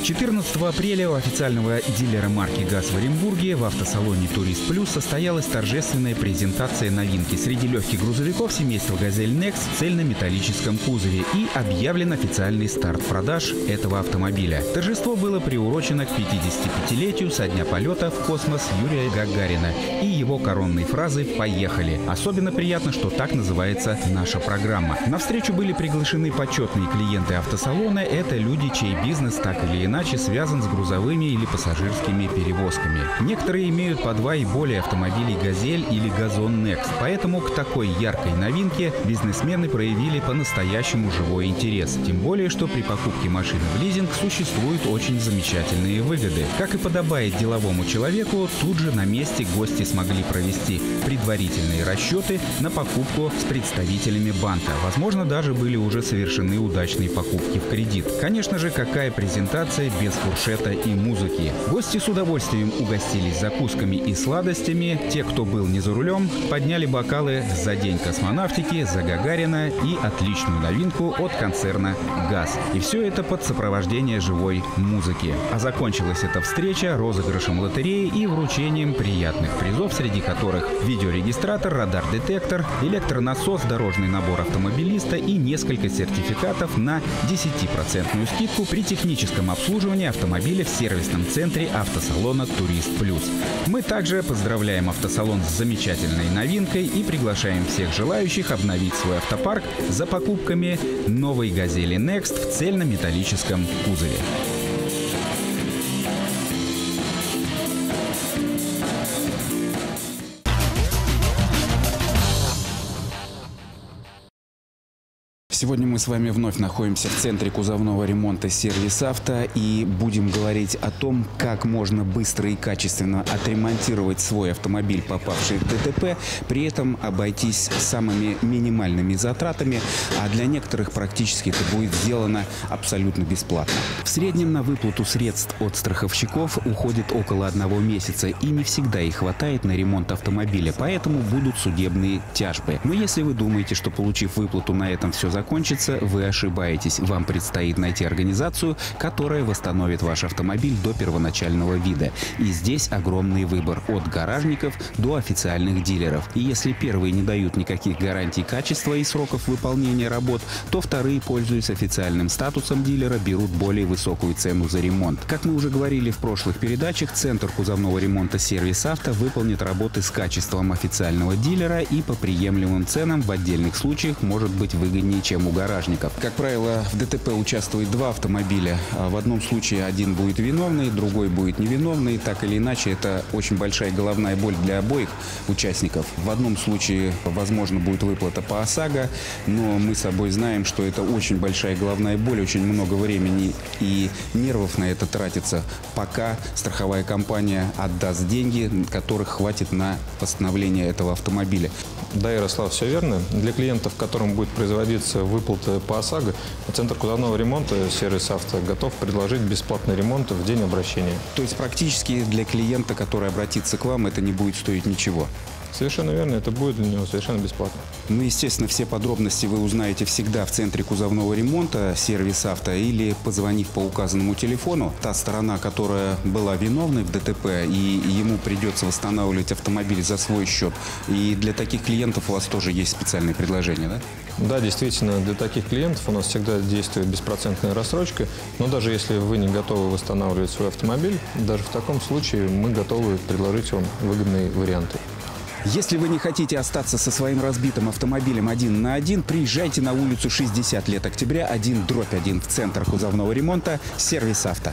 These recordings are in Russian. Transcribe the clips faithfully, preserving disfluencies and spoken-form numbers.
четырнадцатого апреля у официального дилера марки ГАЗ в Оренбурге в автосалоне «Турист Плюс» состоялась торжественная презентация новинки среди легких грузовиков семейства «Газель Некс» в цельнометаллическом кузове и объявлен официальный старт продаж этого автомобиля. Торжество было приурочено к пятидесятипятилетию со дня полета в космос Юрия Гагарина и его коронной фразы «Поехали». Особенно приятно, что так называется наша программа. На встречу были приглашены почетные клиенты автосалона. Это люди, чей бизнес так или иначе связан с грузовыми или пассажирскими перевозками. Некоторые имеют по два и более автомобилей «Газель» или «Газон Некс». Поэтому к такой яркой новинке бизнесмены проявили по-настоящему живой интерес. Тем более, что при покупке машины в лизинг существуют очень замечательные выгоды. Как и подобает деловому человеку, тут же на месте гости смогли провести предварительные расчеты на покупку с представителями банка. Возможно, даже были уже совершены удачные покупки в кредит. Конечно же, какая презентация без фуршета и музыки. Гости с удовольствием угостились закусками и сладостями. Те, кто был не за рулем, подняли бокалы за День космонавтики, за Гагарина и отличную новинку от концерна ГАЗ. И все это под сопровождение живой музыки. А закончилась эта встреча розыгрышем лотереи и вручением приятных призов, среди которых видеорегистратор, радар-детектор, электронасос, дорожный набор автомобилиста и несколько сертификатов на десятипроцентную скидку при техническом обслуживании автомобиля в сервисном центре автосалона «Турист Плюс». Мы также поздравляем автосалон с замечательной новинкой и приглашаем всех желающих обновить свой автопарк за покупками новой «Газели Next» в цельнометаллическом кузове. Сегодня мы с вами вновь находимся в центре кузовного ремонта «Сервис Авто» и будем говорить о том, как можно быстро и качественно отремонтировать свой автомобиль, попавший в ДТП, при этом обойтись самыми минимальными затратами, а для некоторых практически это будет сделано абсолютно бесплатно. В среднем на выплату средств от страховщиков уходит около одного месяца, и не всегда их хватает на ремонт автомобиля, поэтому будут судебные тяжбы. Но если вы думаете, что получив выплату на этом все закончится, вы ошибаетесь. Вам предстоит найти организацию, которая восстановит ваш автомобиль до первоначального вида. И здесь огромный выбор от гаражников до официальных дилеров. И если первые не дают никаких гарантий качества и сроков выполнения работ, то вторые, пользуясь официальным статусом дилера, берут более высокую цену за ремонт. Как мы уже говорили в прошлых передачах, центр кузовного ремонта «Сервис Авто» выполнит работы с качеством официального дилера и по приемлемым ценам, в отдельных случаях может быть выгоднее, чем у гаражников. Как правило, в ДТП участвует два автомобиля. В одном случае один будет виновный, другой будет невиновный. Так или иначе, это очень большая головная боль для обоих участников. В одном случае, возможно, будет выплата по ОСАГО, но мы с собой знаем, что это очень большая головная боль, очень много времени и нервов на это тратится, пока страховая компания отдаст деньги, которых хватит на восстановление этого автомобиля. Да, Ярослав, все верно. Для клиентов, которым будет производиться выплаты по ОСАГО, Центр кузовного ремонта «Сервис Авто» готов предложить бесплатный ремонт в день обращения. То есть практически для клиента, который обратится к вам, это не будет стоить ничего? Совершенно верно, это будет для него совершенно бесплатно. Ну, естественно, все подробности вы узнаете всегда в центре кузовного ремонта «Сервис Авто» или позвонив по указанному телефону. Та сторона, которая была виновной в ДТП, и ему придется восстанавливать автомобиль за свой счет. И для таких клиентов у вас тоже есть специальное предложение, да? Да, действительно, для таких клиентов у нас всегда действует беспроцентная рассрочка. Но даже если вы не готовы восстанавливать свой автомобиль, даже в таком случае мы готовы предложить вам выгодные варианты. Если вы не хотите остаться со своим разбитым автомобилем один на один, приезжайте на улицу шестьдесят лет октября, один дробь один в центр кузовного ремонта «Сервис Авто».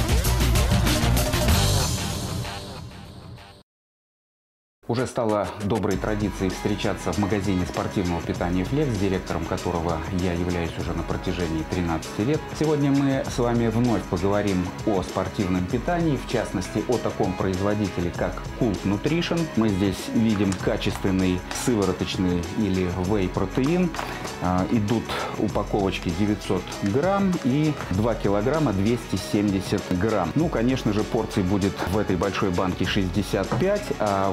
Уже стало доброй традицией встречаться в магазине спортивного питания «Флекс», директором которого я являюсь уже на протяжении тринадцати лет. Сегодня мы с вами вновь поговорим о спортивном питании, в частности о таком производителе, как Cult Nutrition. Мы здесь видим качественный сывороточный или вей-протеин. Идут упаковочки девятьсот грамм и два килограмма двести семьдесят грамм. Ну, конечно же, порций будет в этой большой банке шестьдесят пять, а вот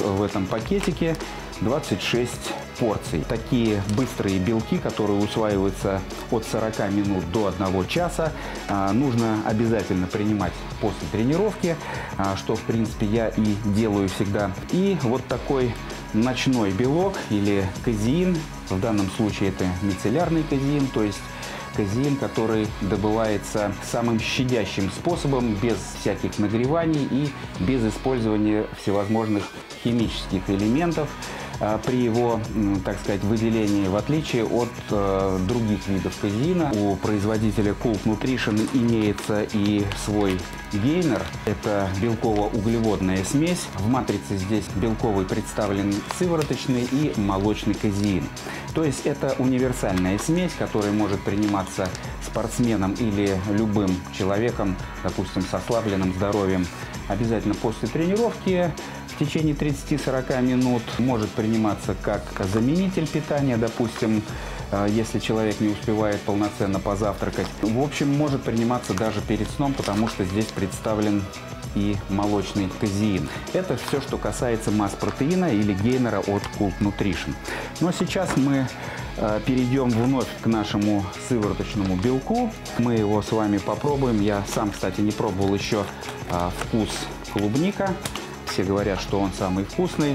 в этом пакетике двадцать шесть порций. Такие быстрые белки, которые усваиваются от сорока минут до одного часа, нужно обязательно принимать после тренировки, что в принципе я и делаю всегда. И вот такой ночной белок или казеин, в данном случае это мицеллярный казеин, то есть казеин, который добывается самым щадящим способом, без всяких нагреваний и без использования всевозможных химических элементов при его, так сказать, выделении, в отличие от э, других видов казеина. У производителя Cult Nutrition имеется и свой гейнер. Это белково-углеводная смесь. В матрице здесь белковый представлен сывороточный и молочный казеин. То есть это универсальная смесь, которая может приниматься спортсменом или любым человеком, допустим, с ослабленным здоровьем, обязательно после тренировки. В течение тридцати-сорока минут может приниматься как заменитель питания, допустим, если человек не успевает полноценно позавтракать. В общем, может приниматься даже перед сном, потому что здесь представлен и молочный казеин. Это все, что касается масс-протеина или гейнера от Cult Nutrition. Но сейчас мы перейдем вновь к нашему сывороточному белку. Мы его с вами попробуем. Я сам, кстати, не пробовал еще вкус клубника. Все говорят, что он самый вкусный.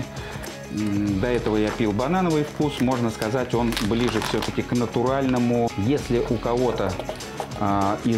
До этого я пил банановый вкус. Можно сказать, он ближе все-таки к натуральному. Если у кого-то а, из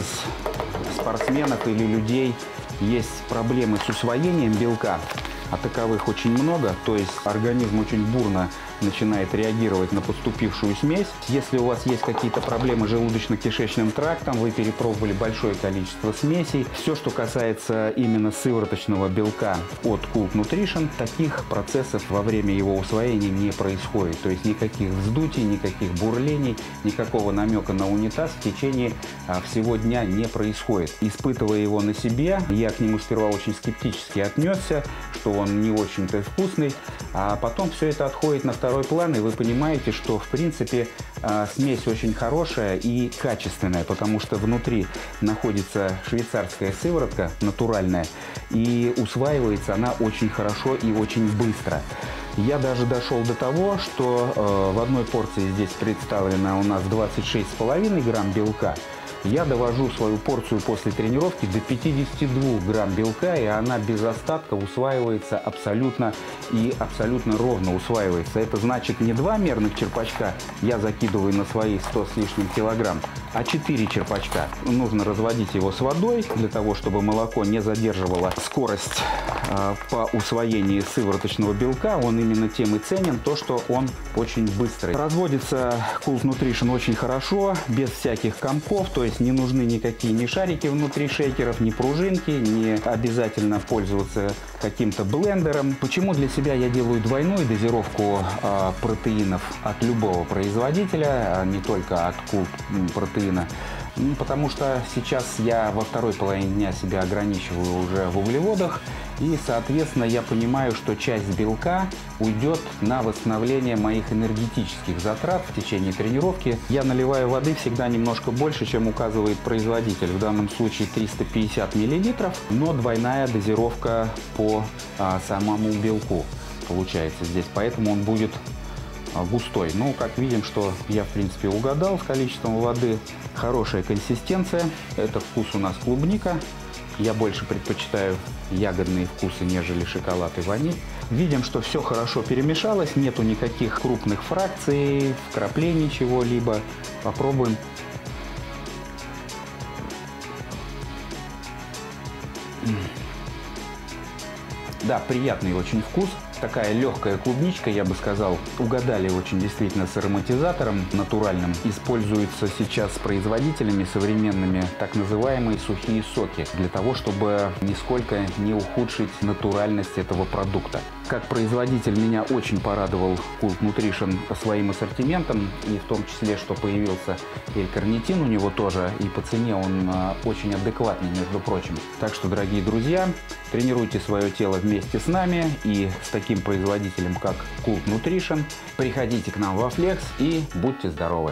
спортсменов или людей есть проблемы с усвоением белка, а таковых очень много, то есть организм очень бурно начинает реагировать на поступившую смесь. Если у вас есть какие-то проблемы с желудочно-кишечным трактом, вы перепробовали большое количество смесей, все, что касается именно сывороточного белка от Cult Nutrition, таких процессов во время его усвоения не происходит. То есть никаких вздутий, никаких бурлений, никакого намека на унитаз в течение а, всего дня не происходит. Испытывая его на себе, я к нему сперва очень скептически отнесся, что он не очень-то вкусный, а потом все это отходит на второй план, и вы понимаете, что в принципе смесь очень хорошая и качественная, потому что внутри находится швейцарская сыворотка натуральная, и усваивается она очень хорошо и очень быстро. Я даже дошел до того, что э, в одной порции здесь представлено у нас двадцать шесть и пять грамм белка. Я довожу свою порцию после тренировки до пятидесяти двух грамм белка, и она без остатка усваивается абсолютно и абсолютно ровно усваивается. Это значит, не два мерных черпачка я закидываю на свои сто с лишним килограмм, а четыре черпачка. Нужно разводить его с водой для того, чтобы молоко не задерживало скорость э, по усвоению сывороточного белка. Он именно тем и ценен, то, что он очень быстрый. Разводится Cult Nutrition очень хорошо, без всяких комков, то есть не нужны никакие ни шарики внутри шейкеров, ни пружинки, не обязательно пользоваться каким-то блендером. Почему для себя я делаю двойную дозировку э, протеинов от любого производителя, а не только от Cult протеина? Потому что сейчас я во второй половине дня себя ограничиваю уже в углеводах, и, соответственно, я понимаю, что часть белка уйдет на восстановление моих энергетических затрат в течение тренировки. Я наливаю воды всегда немножко больше, чем указывает производитель, в данном случае триста пятьдесят миллилитров, но двойная дозировка по а, самому белку получается здесь, поэтому он будет густой. Ну, как видим, что я, в принципе, угадал с количеством воды. Хорошая консистенция. Это вкус у нас клубника. Я больше предпочитаю ягодные вкусы, нежели шоколад и ваниль. Видим, что все хорошо перемешалось. Нету никаких крупных фракций, вкраплений чего-либо. Попробуем. Да, приятный очень вкус. Такая легкая клубничка, я бы сказал. Угадали очень действительно с ароматизатором натуральным. Используются сейчас производителями современными так называемые сухие соки, для того, чтобы нисколько не ухудшить натуральность этого продукта. Как производитель меня очень порадовал Cult Nutrition своим ассортиментом, и в том числе, что появился L-карнитин у него тоже, и по цене он очень адекватный, между прочим. Так что, дорогие друзья, тренируйте свое тело вместе с нами и с таким производителем, как Cult Nutrition. Приходите к нам во Flex и будьте здоровы!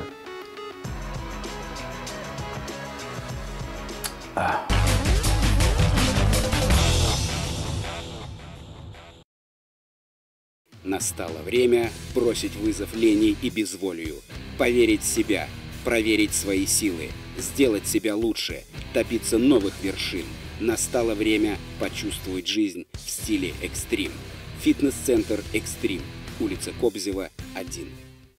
Настало время бросить вызов лени и безволию, поверить в себя, проверить свои силы, сделать себя лучше, добиться новых вершин. Настало время почувствовать жизнь в стиле экстрим. Фитнес-центр «Экстрим», улица Кобзева, один.